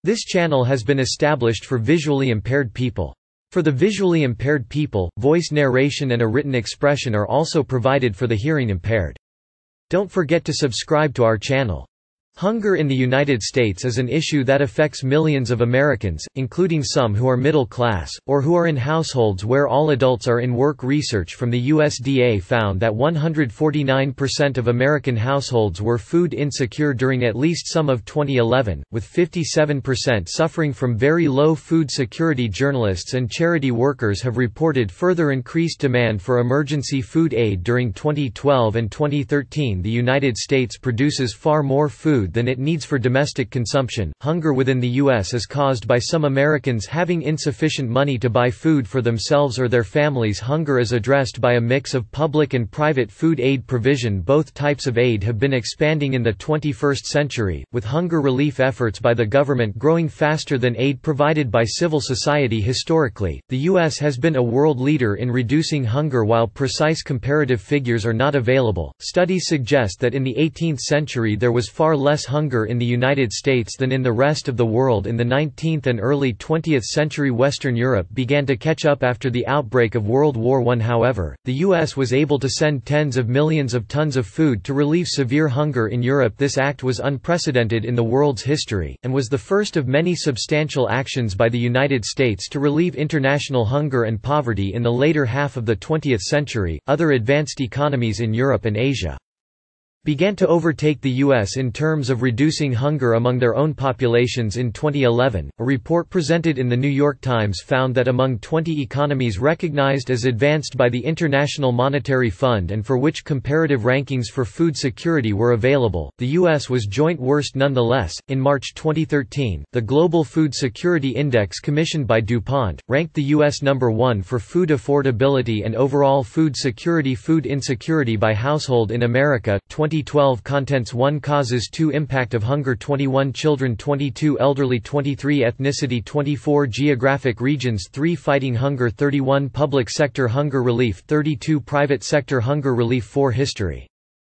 This channel has been established for visually impaired people. For the visually impaired people, voice narration and a written expression are also provided for the hearing impaired. Don't forget to subscribe to our channel. Hunger in the United States is an issue that affects millions of Americans, including some who are middle class, or who are in households where all adults are in work. Research from the USDA found that 149% of American households were food insecure during at least some of 2011, with 57% suffering from very low food security. Journalists and charity workers have reported further increased demand for emergency food aid during 2012 and 2013. The United States produces far more food than it needs for domestic consumption. Hunger within the U.S. is caused by some Americans having insufficient money to buy food for themselves or their families. Hunger is addressed by a mix of public and private food aid provision. Both types of aid have been expanding in the 21st century, with hunger relief efforts by the government growing faster than aid provided by civil society. Historically, the U.S. has been a world leader in reducing hunger. While precise comparative figures are not available, studies suggest that in the 18th century there was far less hunger in the United States than in the rest of the world. In the 19th and early 20th century, Western Europe began to catch up after the outbreak of World War I. However, the U.S. was able to send tens of millions of tons of food to relieve severe hunger in Europe. This act was unprecedented in the world's history, and was the first of many substantial actions by the United States to relieve international hunger and poverty in the later half of the 20th century. Other advanced economies in Europe and Asia began to overtake the U.S. in terms of reducing hunger among their own populations. In 2011, a report presented in the New York Times found that among 20 economies recognized as advanced by the International Monetary Fund and for which comparative rankings for food security were available, the U.S. was joint worst. Nonetheless, in March 2013, the Global Food Security Index commissioned by DuPont ranked the U.S. number 1 for food affordability and overall food security. Food insecurity by household in America 2012 contents: 1 Causes, 2 Impact of hunger, 21 Children, 22 Elderly, 23 Ethnicity, 24 Geographic regions, 3 Fighting hunger, 31 Public sector hunger relief, 32 Private sector hunger relief, 4 History.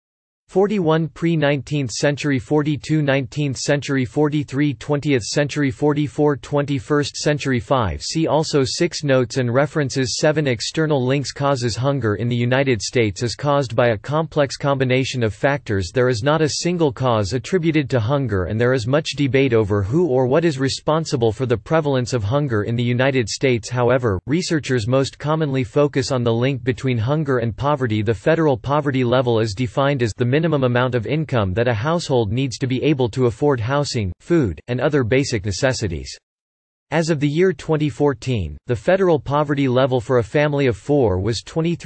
41 Pre-19th century, 42 19th century, 43 20th century, 44 21st century. 5 See also 6 Notes and references. 7 External links. Causes. Hunger in the United States is caused by a complex combination of factors. There is not a single cause attributed to hunger, and there is much debate over who or what is responsible for the prevalence of hunger in the United States. However, researchers most commonly focus on the link between hunger and poverty. The federal poverty level is defined as the minimum amount of income that a household needs to be able to afford housing, food, and other basic necessities. As of the year 2014, the federal poverty level for a family of 4 was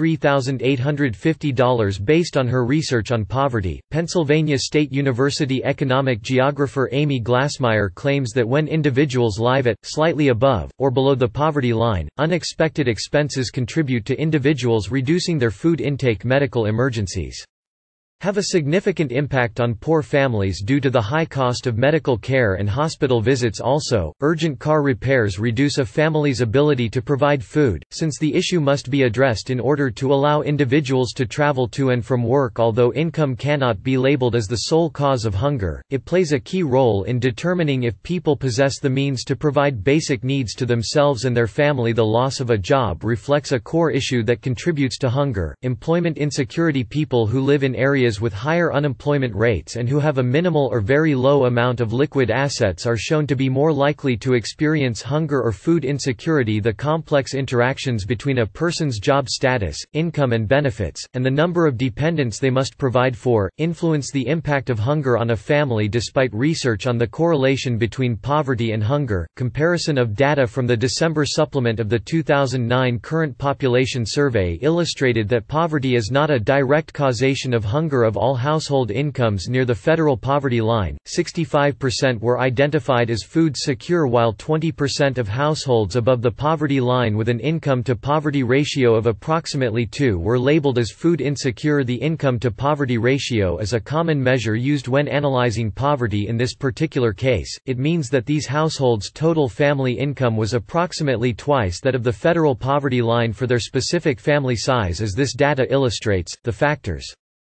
$23,850. Based on her research on poverty, Pennsylvania State University economic geographer Amy Glassmeyer claims that when individuals live at, slightly above, or below the poverty line, unexpected expenses contribute to individuals reducing their food intake. Medical emergencies have a significant impact on poor families due to the high cost of medical care and hospital visits. Also, urgent car repairs reduce a family's ability to provide food, since the issue must be addressed in order to allow individuals to travel to and from work. Although income cannot be labeled as the sole cause of hunger, it plays a key role in determining if people possess the means to provide basic needs to themselves and their family. The loss of a job reflects a core issue that contributes to hunger. Employment insecurity. People who live in areas with higher unemployment rates and who have a minimal or very low amount of liquid assets are shown to be more likely to experience hunger or food insecurity. The complex interactions between a person's job status, income and benefits, and the number of dependents they must provide for, influence the impact of hunger on a family. Despite research on the correlation between poverty and hunger, comparison of data from the December supplement of the 2009 Current Population Survey illustrated that poverty is not a direct causation of hunger. Of all household incomes near the federal poverty line, 65% were identified as food secure, while 20% of households above the poverty line with an income-to-poverty ratio of approximately 2 were labeled as food insecure. The income-to-poverty ratio is a common measure used when analyzing poverty. In this particular case, it means that these households' total family income was approximately twice that of the federal poverty line for their specific family size. As this data illustrates, the factors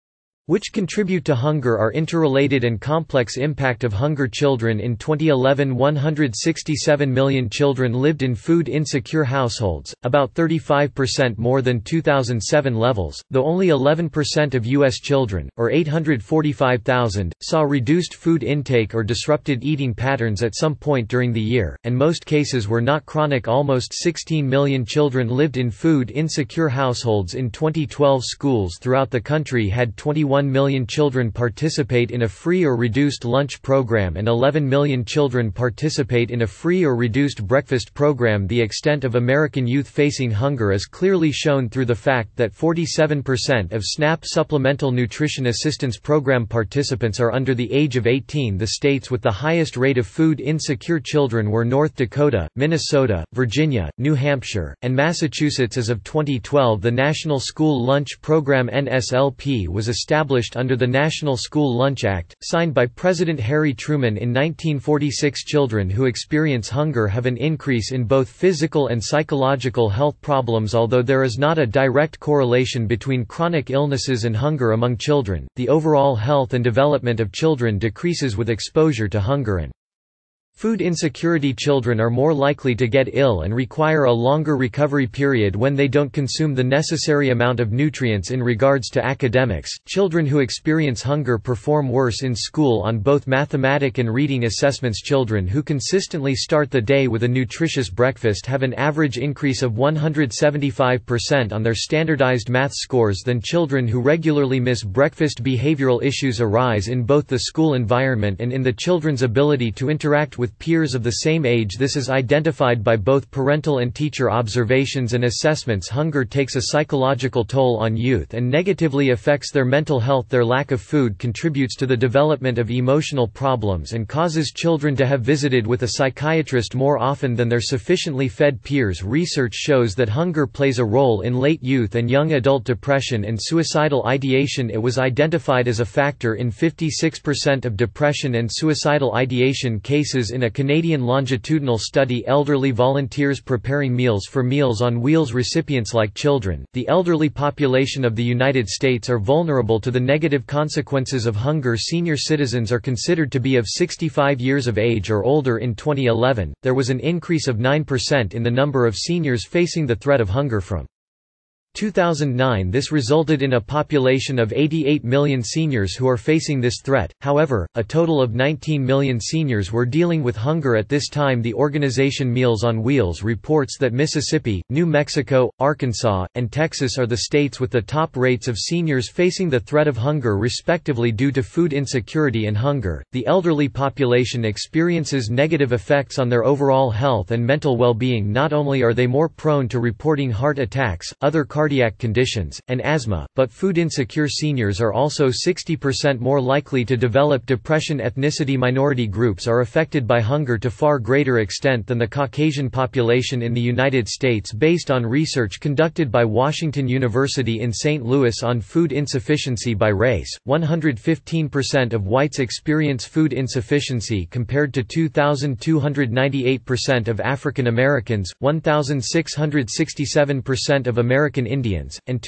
which contribute to hunger are interrelated and complex. Impact of hunger. Children. In 2011, 167 million children lived in food-insecure households, about 35% more than 2007 levels, though only 11% of U.S. children, or 845,000, saw reduced food intake or disrupted eating patterns at some point during the year, and most cases were not chronic. Almost 16 million children lived in food-insecure households in 2012. Schools throughout the country had 21 million children participate in a free or reduced lunch program and 11 million children participate in a free or reduced breakfast program. The extent of American youth facing hunger is clearly shown through the fact that 47% of SNAP Supplemental Nutrition Assistance Program participants are under the age of 18. The states with the highest rate of food-insecure children were North Dakota, Minnesota, Virginia, New Hampshire, and Massachusetts. As of 2012, the National School Lunch Program (NSLP) was established under the National School Lunch Act, signed by President Harry Truman in 1946. Children who experience hunger have an increase in both physical and psychological health problems. Although there is not a direct correlation between chronic illnesses and hunger among children, the overall health and development of children decreases with exposure to hunger and food insecurity. Children are more likely to get ill and require a longer recovery period when they don't consume the necessary amount of nutrients. In regards to academics, children who experience hunger perform worse in school on both mathematic and reading assessments. Children who consistently start the day with a nutritious breakfast have an average increase of 175% on their standardized math scores than children who regularly miss breakfast. Behavioral issues arise in both the school environment and in the children's ability to interact with peers of the same age. This is identified by both parental and teacher observations and assessments. Hunger takes a psychological toll on youth and negatively affects their mental health. Their lack of food contributes to the development of emotional problems and causes children to have visited with a psychiatrist more often than their sufficiently fed peers. Research shows that hunger plays a role in late youth and young adult depression and suicidal ideation. It was identified as a factor in 56% of depression and suicidal ideation cases in a Canadian longitudinal study. Elderly volunteers preparing meals for Meals on Wheels recipients. Like children, the elderly population of the United States are vulnerable to the negative consequences of hunger. Senior citizens are considered to be of 65 years of age or older. In 2011, there was an increase of 9% in the number of seniors facing the threat of hunger from 2009. This resulted in a population of 88 million seniors who are facing this threat. However, a total of 19 million seniors were dealing with hunger at this time. The organization Meals on Wheels reports that Mississippi, New Mexico, Arkansas, and Texas are the states with the top rates of seniors facing the threat of hunger respectively due to food insecurity and hunger. The elderly population experiences negative effects on their overall health and mental well-being. Not only are they more prone to reporting heart attacks, other cardiac conditions, and asthma, but food-insecure seniors are also 60% more likely to develop depression. Ethnicity minority groups are affected by hunger to far greater extent than the Caucasian population in the United States. Based on research conducted by Washington University in St. Louis on food insufficiency by race, 115% of whites experience food insufficiency compared to 2,298% of African Americans, 1,667% of American Indians, and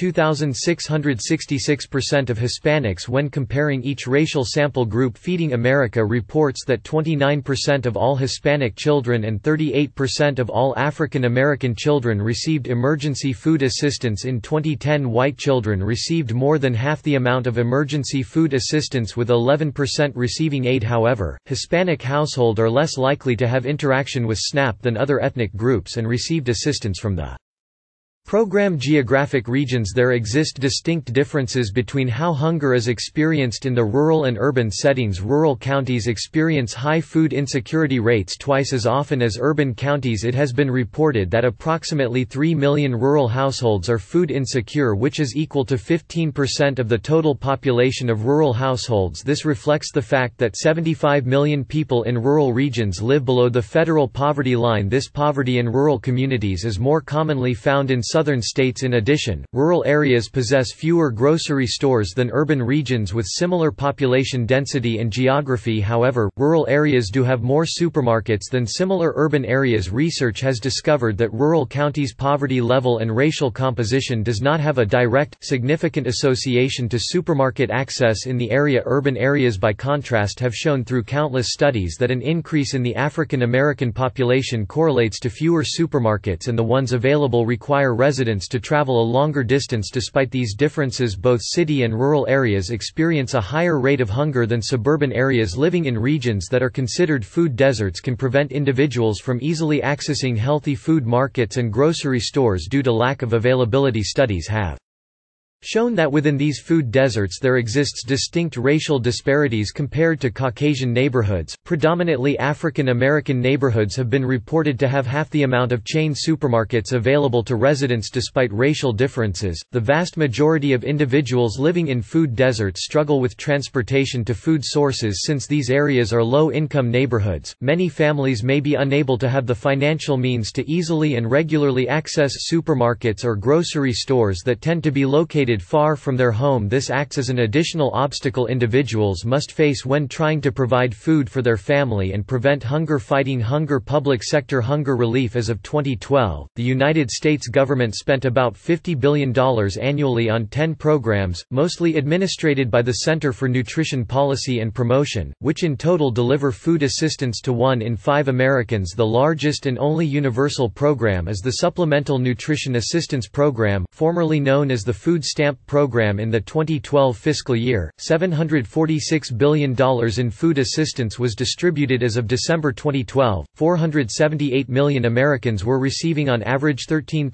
2,666% of Hispanics. When comparing each racial sample group, Feeding America reports that 29% of all Hispanic children and 38% of all African American children received emergency food assistance. In 2010, white children received more than half the amount of emergency food assistance, with 11% receiving aid. However, Hispanic households are less likely to have interaction with SNAP than other ethnic groups and received assistance from the program. Geographic regions. There exist distinct differences between how hunger is experienced in the rural and urban settings. Rural counties experience high food insecurity rates twice as often as urban counties. It has been reported that approximately 3 million rural households are food insecure, which is equal to 15% of the total population of rural households. This reflects the fact that 75 million people in rural regions live below the federal poverty line. This poverty in rural communities is more commonly found in southern states. In addition, rural areas possess fewer grocery stores than urban regions with similar population density and geography. However, rural areas do have more supermarkets than similar urban areas. Research has discovered that rural counties' poverty level and racial composition does not have a direct, significant association to supermarket access in the area. Urban areas, by contrast, have shown through countless studies that an increase in the African American population correlates to fewer supermarkets, and the ones available require residents to travel a longer distance. Despite these differences, both city and rural areas experience a higher rate of hunger than suburban areas. Living in regions that are considered food deserts can prevent individuals from easily accessing healthy food markets and grocery stores due to lack of availability. Studies have shown that within these food deserts there exists distinct racial disparities compared to Caucasian neighborhoods. Predominantly African American neighborhoods have been reported to have half the amount of chain supermarkets available to residents. Despite racial differences, the vast majority of individuals living in food deserts struggle with transportation to food sources. Since these areas are low-income neighborhoods, many families may be unable to have the financial means to easily and regularly access supermarkets or grocery stores that tend to be located far from their home. This acts as an additional obstacle individuals must face when trying to provide food for their family and prevent hunger. Fighting hunger. Public sector hunger relief. As of 2012, the United States government spent about $50 billion annually on 10 programs, mostly administrated by the Center for Nutrition Policy and Promotion, which in total deliver food assistance to 1 in 5 Americans. The largest and only universal program is the Supplemental Nutrition Assistance Program, formerly known as the Food Stamp Program. In the 2012 fiscal year, $746 billion in food assistance was distributed. As of December 2012, 478 million Americans were receiving on average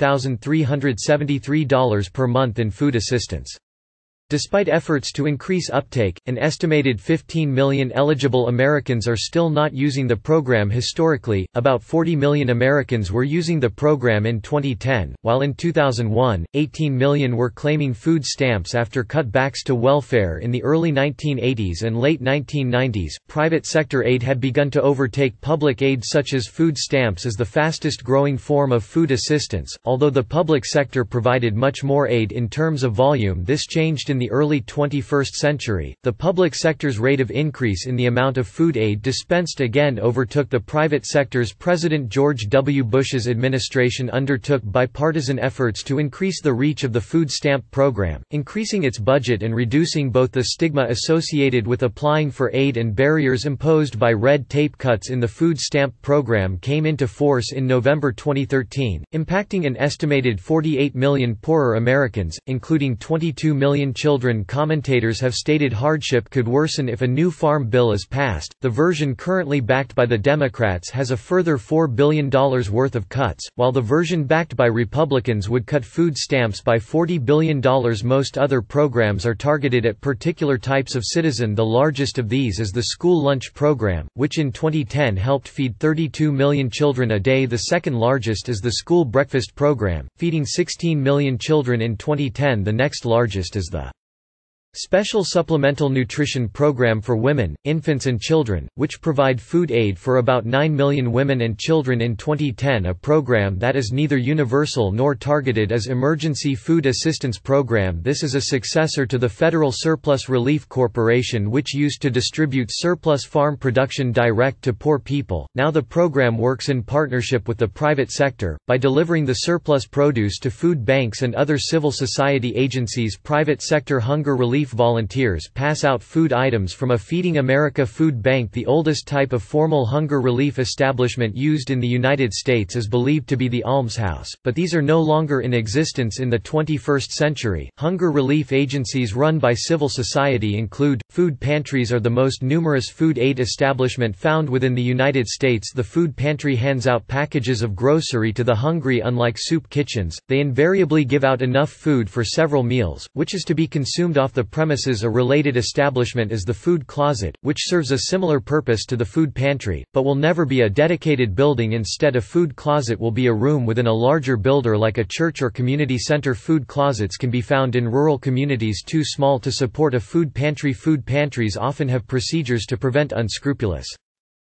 $13,373 per month in food assistance. Despite efforts to increase uptake, an estimated 15 million eligible Americans are still not using the program. Historically, about 40 million Americans were using the program in 2010, while in 2001, 18 million were claiming food stamps after cutbacks to welfare in the early 1980s and late 1990s. Private sector aid had begun to overtake public aid, such as food stamps as the fastest growing form of food assistance. Although the public sector provided much more aid in terms of volume, this changed in the early 21st century. The public sector's rate of increase in the amount of food aid dispensed again overtook the private sector's. President George W. Bush's administration undertook bipartisan efforts to increase the reach of the food stamp program, increasing its budget and reducing both the stigma associated with applying for aid and barriers imposed by red tape. Cuts in the food stamp program came into force in November 2013, impacting an estimated 48 million poorer Americans, including 22 million children. Commentators have stated hardship could worsen if a new farm bill is passed. The version currently backed by the Democrats has a further $4 billion worth of cuts, while the version backed by Republicans would cut food stamps by $40 billion. Most other programs are targeted at particular types of citizen. The largest of these is the school lunch program, which in 2010 helped feed 32 million children a day. The second largest is the school breakfast program, feeding 16 million children in 2010. The next largest is the Special Supplemental Nutrition Program for Women, Infants and Children, which provide food aid for about 9 million women and children in 2010. A program that is neither universal nor targeted as Emergency Food Assistance Program. This is a successor to the Federal Surplus Relief Corporation, which used to distribute surplus farm production direct to poor people. Now the program works in partnership with the private sector, by delivering the surplus produce to food banks and other civil society agencies. Private sector hunger relief volunteers pass out food items from a Feeding America food bank. The oldest type of formal hunger relief establishment used in the United States is believed to be the almshouse, but these are no longer in existence in the 21st century. Hunger relief agencies run by civil society include food pantries are the most numerous food aid establishment found within the United States. The food pantry hands out packages of grocery to the hungry. Unlike soup kitchens, they invariably give out enough food for several meals, which is to be consumed off the premises. A related establishment is the food closet, which serves a similar purpose to the food pantry, but will never be a dedicated building. Instead, a food closet will be a room within a larger building like a church or community center. Food closets can be found in rural communities too small to support a food pantry. Food pantries often have procedures to prevent unscrupulous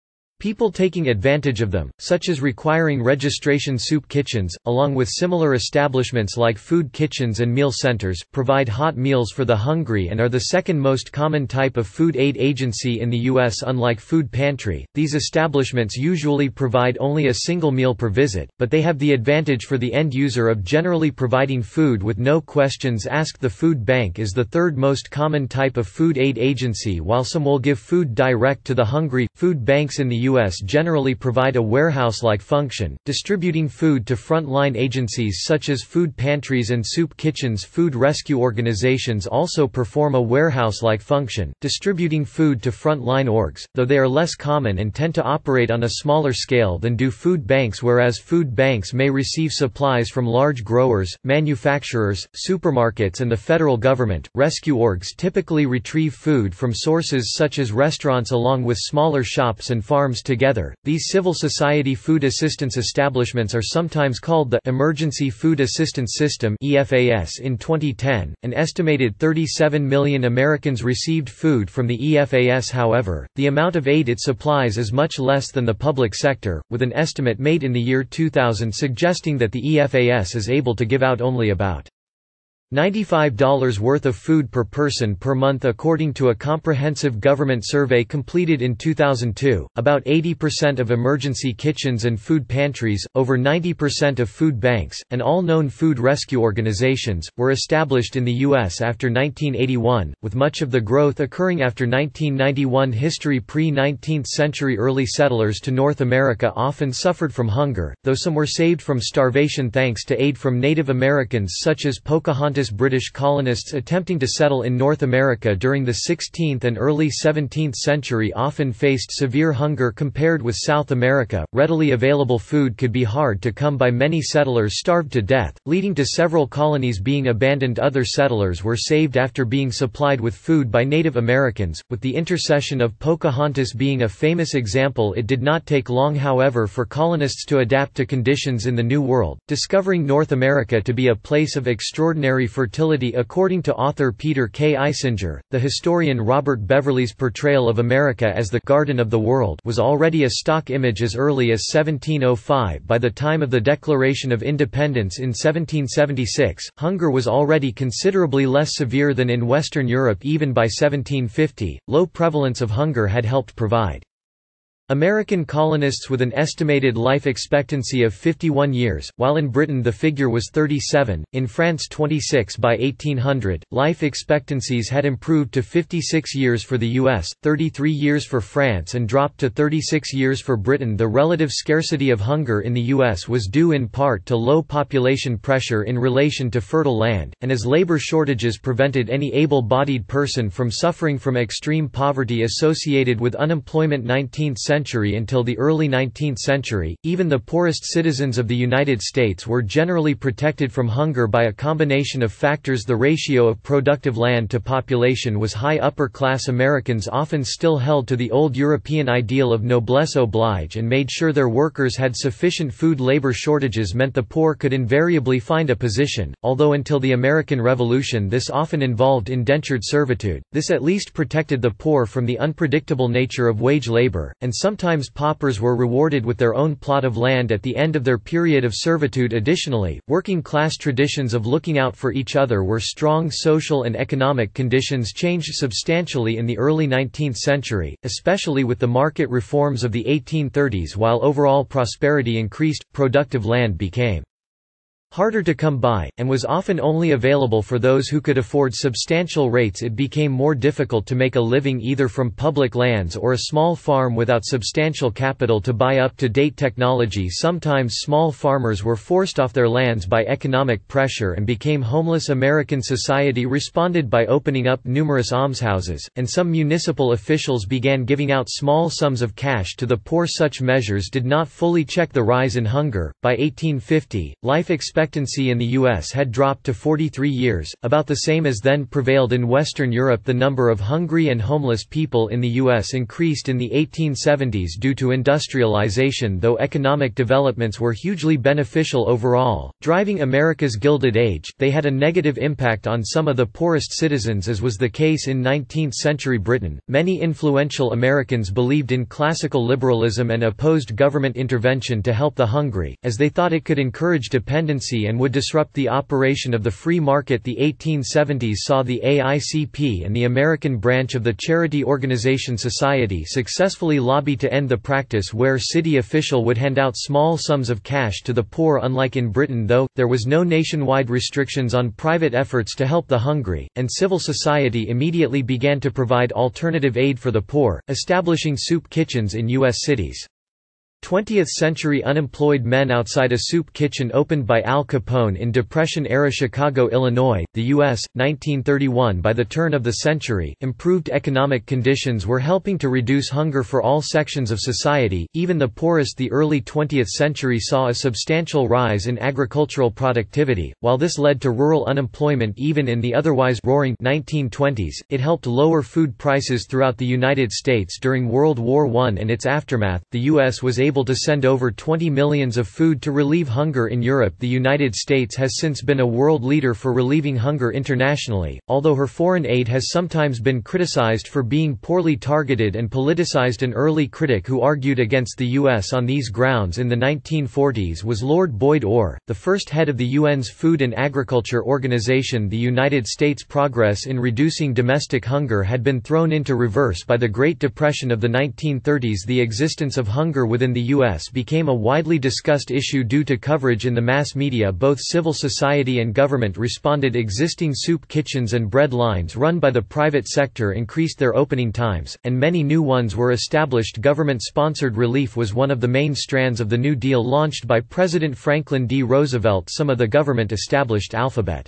People taking advantage of them, such as requiring registration soup kitchens, along with similar establishments like food kitchens and meal centers, provide hot meals for the hungry and are the second most common type of food aid agency in the U.S. Unlike food pantry, these establishments usually provide only a single meal per visit, but they have the advantage for the end user of generally providing food with no questions asked. The food bank is the third most common type of food aid agency. While some will give food direct to the hungry, food banks in the U.S. generally provide a warehouse-like function, distributing food to front-line agencies such as food pantries and soup kitchens. Food rescue organizations also perform a warehouse-like function, distributing food to front-line orgs, though they are less common and tend to operate on a smaller scale than do food banks. Whereas food banks may receive supplies from large growers, manufacturers, supermarkets and the federal government, rescue orgs typically retrieve food from sources such as restaurants along with smaller shops and farms together. These civil society food assistance establishments are sometimes called the Emergency Food Assistance System (EFAS). In 2010, an estimated 37 million Americans received food from the EFAS. However, the amount of aid it supplies is much less than the public sector, with an estimate made in the year 2000 suggesting that the EFAS is able to give out only about $95 worth of food per person per month. According to a comprehensive government survey completed in 2002, about 80% of emergency kitchens and food pantries, over 90% of food banks, and all known food rescue organizations, were established in the U.S. after 1981, with much of the growth occurring after 1991. History: pre-19th century early settlers to North America often suffered from hunger, though some were saved from starvation thanks to aid from Native Americans such as Pocahontas. British colonists attempting to settle in North America during the 16th and early 17th century often faced severe hunger compared with South America. Readily available food could be hard to come by. Many settlers starved to death, leading to several colonies being abandoned. Other settlers were saved after being supplied with food by Native Americans, with the intercession of Pocahontas being a famous example. It did not take long, however, for colonists to adapt to conditions in the New World, discovering North America to be a place of extraordinary fertility. According to author Peter K. Isinger, the historian Robert Beverley's portrayal of America as the Garden of the World was already a stock image as early as 1705. By the time of the Declaration of Independence in 1776, hunger was already considerably less severe than in Western Europe. Even by 1750, low prevalence of hunger had helped provide American colonists with an estimated life expectancy of 51 years, while in Britain the figure was 37, in France 26. By 1800, life expectancies had improved to 56 years for the US, 33 years for France and dropped to 36 years for Britain. The relative scarcity of hunger in the US was due in part to low population pressure in relation to fertile land, and as labor shortages prevented any able-bodied person from suffering from extreme poverty associated with unemployment. 19th century until the early 19th century, even the poorest citizens of the United States were generally protected from hunger by a combination of factors. The ratio of productive land to population was high. Upper-class Americans often still held to the old European ideal of noblesse oblige and made sure their workers had sufficient food. Labor shortages meant the poor could invariably find a position, although until the American Revolution this often involved indentured servitude. This at least protected the poor from the unpredictable nature of wage labor, and sometimes paupers were rewarded with their own plot of land at the end of their period of servitude. Additionally, working-class traditions of looking out for each other were strong. Social and economic conditions changed substantially in the early 19th century, especially with the market reforms of the 1830s. While overall prosperity increased, productive land became harder to come by, and was often only available for those who could afford substantial rates. It became more difficult to make a living either from public lands or a small farm without substantial capital to buy up-to-date technology. Sometimes small farmers were forced off their lands by economic pressure and became homeless. American society responded by opening up numerous almshouses, and some municipal officials began giving out small sums of cash to the poor. Such measures did not fully check the rise in hunger. By 1850, life expectancy expectancy in the U.S. had dropped to 43 years, about the same as then prevailed in Western Europe. The number of hungry and homeless people in the U.S. increased in the 1870s due to industrialization, though economic developments were hugely beneficial overall, driving America's Gilded Age. They had a negative impact on some of the poorest citizens, as was the case in 19th-century Britain. Many influential Americans believed in classical liberalism and opposed government intervention to help the hungry, as they thought it could encourage dependency and would disrupt the operation of the free market. The 1870s saw the AICP and the American branch of the charity organization Society successfully lobby to end the practice where city official would hand out small sums of cash to the poor. Unlike in Britain, though, there was no nationwide restrictions on private efforts to help the hungry, and civil society immediately began to provide alternative aid for the poor, establishing soup kitchens in U.S. cities. 20th-century unemployed men outside a soup kitchen opened by Al Capone in Depression-era Chicago, Illinois, the U.S., 1931. By the turn of the century, improved economic conditions were helping to reduce hunger for all sections of society, even the poorest. The early 20th century saw a substantial rise in agricultural productivity. While this led to rural unemployment even in the otherwise roaring 1920s, it helped lower food prices throughout the United States during World War I and its aftermath. The U.S. was able to send over 20 million of food to relieve hunger in Europe. The United States has since been a world leader for relieving hunger internationally, although her foreign aid has sometimes been criticized for being poorly targeted and politicized. An early critic who argued against the U.S. on these grounds in the 1940s was Lord Boyd Orr, the first head of the UN's Food and Agriculture Organization. The United States' progress in reducing domestic hunger had been thrown into reverse by the Great Depression of the 1930s. The existence of hunger within the U.S. became a widely discussed issue due to coverage in the mass media. Both civil society and government responded. Existing soup kitchens and bread lines run by the private sector increased their opening times, and many new ones were established. Government-sponsored relief was one of the main strands of the New Deal launched by President Franklin D. Roosevelt. Some of the government-established alphabet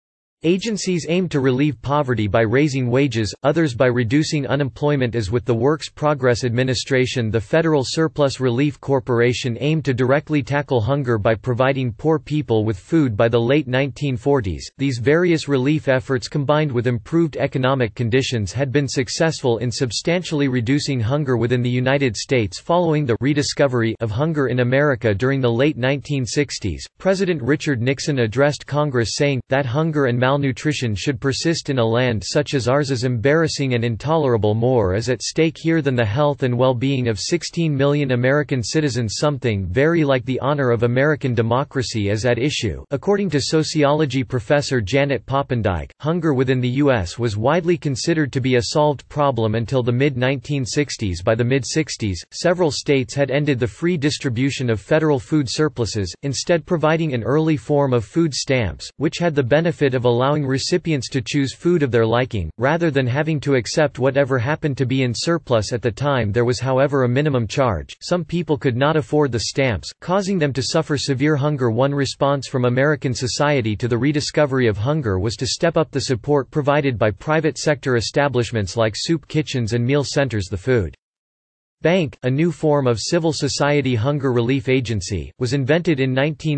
agencies aimed to relieve poverty by raising wages, others by reducing unemployment, as with the Works Progress Administration. The Federal Surplus Relief Corporation aimed to directly tackle hunger by providing poor people with food. By the late 1940s, these various relief efforts combined with improved economic conditions had been successful in substantially reducing hunger within the United States. Following the rediscovery of hunger in America during the late 1960s, President Richard Nixon addressed Congress saying, that hunger and malnutrition should persist in a land such as ours is embarrassing and intolerable. More is at stake here than the health and well-being of 16 million American citizens. Something very like the honor of American democracy is at issue. According to sociology professor Janet Poppendieck, hunger within the U.S. was widely considered to be a solved problem until the mid-1960s. By the mid-60s, several states had ended the free distribution of federal food surpluses, instead providing an early form of food stamps, which had the benefit of allowing recipients to choose food of their liking, rather than having to accept whatever happened to be in surplus at the time. There was however a minimum charge. Some people could not afford the stamps, causing them to suffer severe hunger. One response from American society to the rediscovery of hunger was to step up the support provided by private sector establishments like soup kitchens and meal centers. The Food Bank, a new form of civil society hunger relief agency, was invented in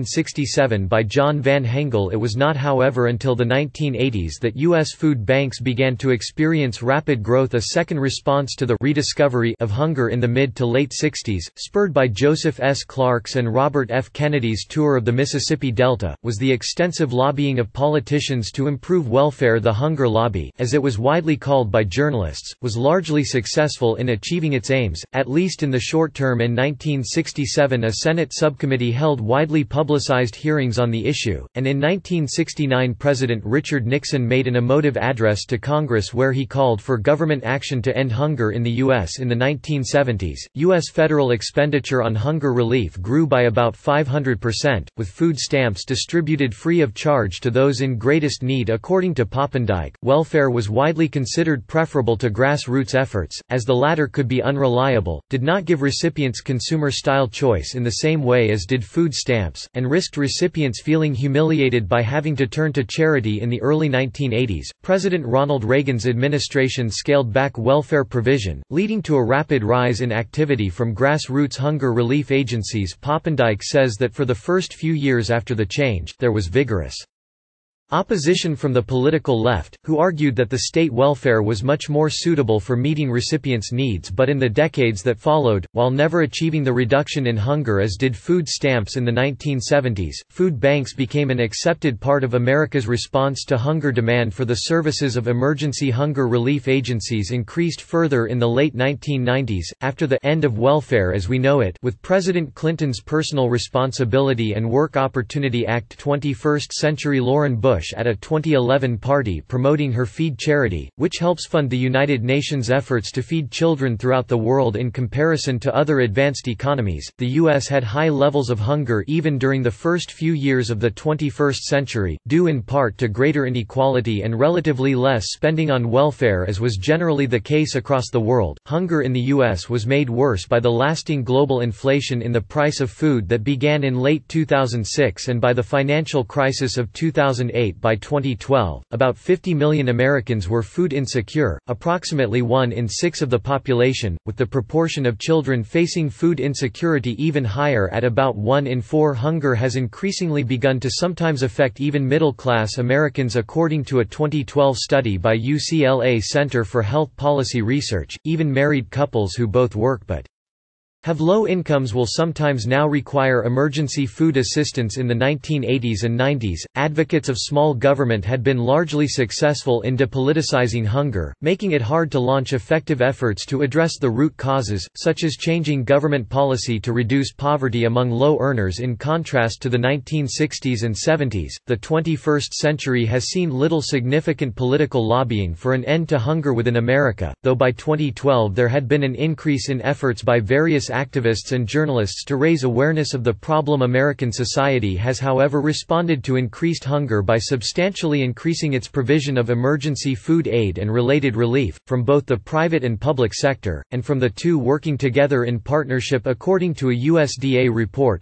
1967 by John Van Hengel. It was not, however, until the 1980s that U.S. food banks began to experience rapid growth. A second response to the rediscovery of hunger in the mid to late 60s, spurred by Joseph S. Clark's and Robert F. Kennedy's tour of the Mississippi Delta, was the extensive lobbying of politicians to improve welfare. The hunger lobby, as it was widely called by journalists, was largely successful in achieving its aims, at least in the short term. In 1967 a Senate subcommittee held widely publicized hearings on the issue, and in 1969 President Richard Nixon made an emotive address to Congress where he called for government action to end hunger in the U.S. In the 1970s, U.S. federal expenditure on hunger relief grew by about 500%, with food stamps distributed free of charge to those in greatest need. According to Poppendieck, welfare was widely considered preferable to grassroots efforts, as the latter could be unreliable affordable, did not give recipients consumer-style choice in the same way as did food stamps, and risked recipients feeling humiliated by having to turn to charity. In the early 1980s, President Ronald Reagan's administration scaled back welfare provision, leading to a rapid rise in activity from grassroots hunger relief agencies. Poppendieck says that for the first few years after the change, there was vigorous opposition from the political left, who argued that the state welfare was much more suitable for meeting recipients' needs. But in the decades that followed, while never achieving the reduction in hunger as did food stamps in the 1970s, food banks became an accepted part of America's response to hunger. Demand for the services of emergency hunger relief agencies increased further in the late 1990s, after the end of welfare as we know it, with President Clinton's Personal Responsibility and Work Opportunity Act. 21st century Lauren Bush at a 2011 party promoting her Feed charity, which helps fund the United Nations efforts to feed children throughout the world. In comparison to other advanced economies, the U.S. had high levels of hunger even during the first few years of the 21st century, due in part to greater inequality and relatively less spending on welfare, as was generally the case across the world. Hunger in the U.S. was made worse by the lasting global inflation in the price of food that began in late 2006 and by the financial crisis of 2008. By 2012, about 50 million Americans were food insecure, approximately 1 in 6 of the population, with the proportion of children facing food insecurity even higher at about 1 in 4. Hunger has increasingly begun to sometimes affect even middle-class Americans, according to a 2012 study by UCLA Center for Health Policy Research. Even married couples who both work but have low incomes will sometimes now require emergency food assistance. In the 1980s and 90s, advocates of small government had been largely successful in depoliticizing hunger, making it hard to launch effective efforts to address the root causes, such as changing government policy to reduce poverty among low earners. In contrast to the 1960s and 70s, the 21st century has seen little significant political lobbying for an end to hunger within America, though by 2012 there had been an increase in efforts by various activists and journalists to raise awareness of the problem. American society has, however, responded to increased hunger by substantially increasing its provision of emergency food aid and related relief, from both the private and public sector, and from the two working together in partnership. According to a USDA report,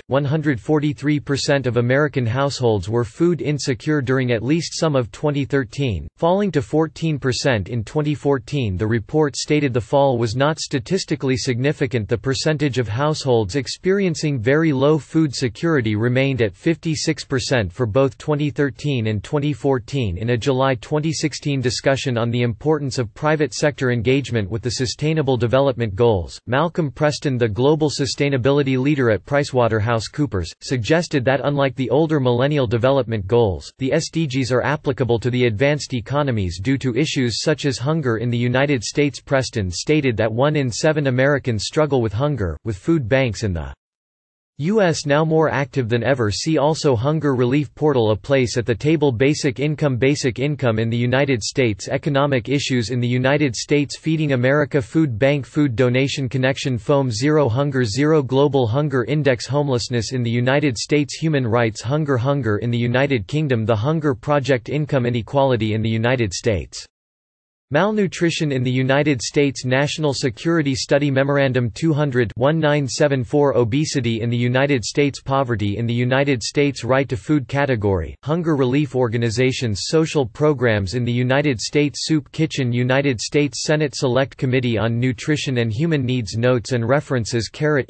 143% of American households were food insecure during at least some of 2013, falling to 14% in 2014. The report stated the fall was not statistically significant. The percentage of households experiencing very low food security remained at 56% for both 2013 and 2014. In a July 2016 discussion on the importance of private sector engagement with the Sustainable Development Goals, Malcolm Preston, the global sustainability leader at PricewaterhouseCoopers, suggested that unlike the older Millennial Development Goals, the SDGs are applicable to the advanced economies due to issues such as hunger in the United States. Preston stated that 1 in 7 Americans struggle with hunger, with food banks in the U.S. now more active than ever. See also Hunger Relief Portal. A place at the table. Basic income in the United States. Economic issues in the United States. Feeding America. Food Bank. Food Donation Connection. Foam. Zero Hunger. Zero Global Hunger Index. Homelessness in the United States. Human rights. Hunger in the United Kingdom. The Hunger Project. Income inequality in the United States. Malnutrition in the United States. National Security Study Memorandum 200-1974. Obesity in the United States. Poverty in the United States. Right to Food category. Hunger relief organizations. Social programs in the United States. Soup Kitchen. United States Senate Select Committee on Nutrition and Human Needs. Notes and references.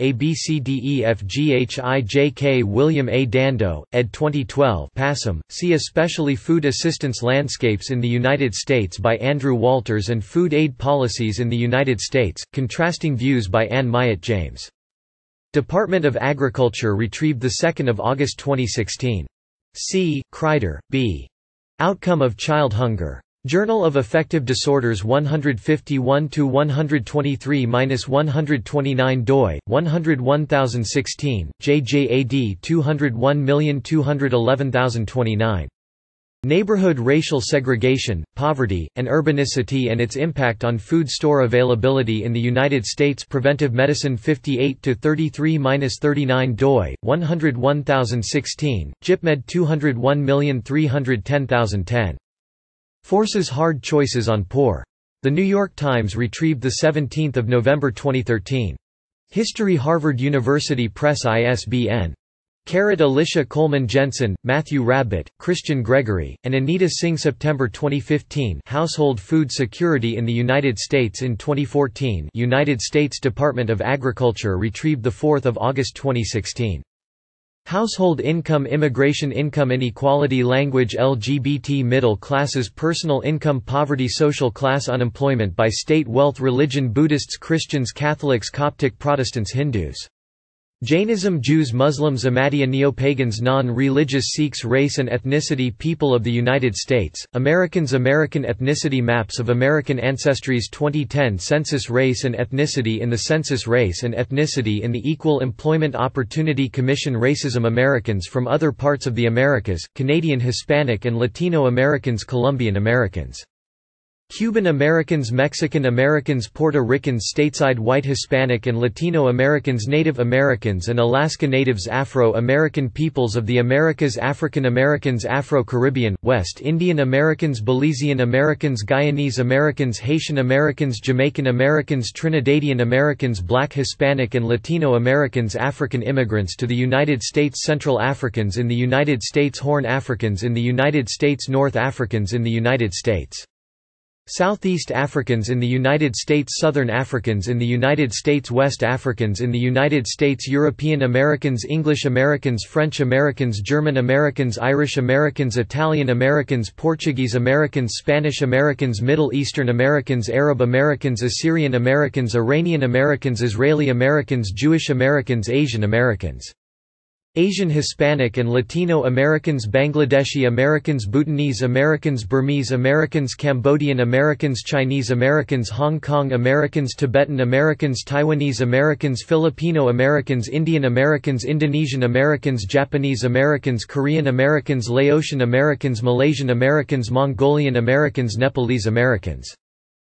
ABCDEFGHIJK. William A. Dando, ed. 2012. Passam. See especially Food Assistance Landscapes in the United States by Andrew Walters and Food Aid Policies in the United States, Contrasting Views by Ann Myatt James. Department of Agriculture, retrieved 2 August 2016. C. Kreider, B. Outcome of Child Hunger. Journal of Affective Disorders 151-123-129 doi, 101016, JJAD 201211029. Neighborhood Racial Segregation, Poverty, and Urbanicity and Its Impact on Food Store Availability in the United States. Preventive Medicine 58-33-39 doi, 101016, JIPMED 201310010. Forces Hard Choices on Poor. The New York Times, retrieved 17 November 2013. History Harvard University Press ISBN. Alicia Coleman Jensen, Matthew Rabbit, Christian Gregory, and Anita Singh September 2015 Household Food Security in the United States in 2014 United States Department of Agriculture retrieved 4 August 2016. Household income immigration income inequality language LGBT middle classes personal income poverty social class unemployment by state wealth religion Buddhists Christians Catholics Coptic Protestants Hindus Jainism Jews Muslims Ahmadiyya Neopagans non-religious Sikhs race and ethnicity people of the United States, Americans American ethnicity maps of American ancestries 2010 Census Race and ethnicity in the Census Race and ethnicity in the Equal Employment Opportunity Commission Racism Americans from other parts of the Americas, Canadian Hispanic and Latino Americans Colombian Americans Cuban Americans Mexican Americans Puerto Ricans stateside white Hispanic and Latino Americans Native Americans and Alaska Natives Afro-American peoples of the Americas African Americans Afro-Caribbean, West Indian Americans Belizean Americans Guyanese Americans Haitian Americans Jamaican Americans Trinidadian Americans Black Hispanic and Latino Americans African immigrants to the United States Central Africans in the United States Horn Africans in the United States North Africans in the United States Southeast Africans in the United States Southern Africans in the United States West Africans in the United States European Americans English Americans French Americans German Americans Irish Americans Italian Americans Portuguese Americans Spanish Americans Middle Eastern Americans Arab Americans Assyrian Americans Iranian Americans Israeli Americans Jewish Americans Asian Americans Asian Hispanic and Latino Americans Bangladeshi Americans Bhutanese Americans Burmese Americans Cambodian Americans Chinese Americans Hong Kong Americans Tibetan Americans Taiwanese Americans Filipino Americans Indian Americans Indonesian Americans Japanese Americans Korean Americans Laotian Americans Malaysian Americans Mongolian Americans Nepalese Americans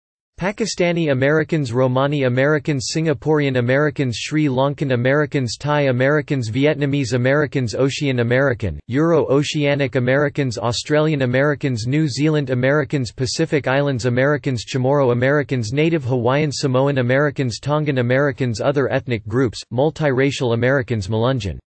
Pakistani Americans Romani Americans Singaporean Americans Sri Lankan Americans Thai Americans Vietnamese Americans Ocean American, Euro-Oceanic Americans Australian Americans New Zealand Americans Pacific Islands Americans Chamorro Americans Native Hawaiian Samoan Americans Tongan Americans Other ethnic groups, multiracial Americans Melungeon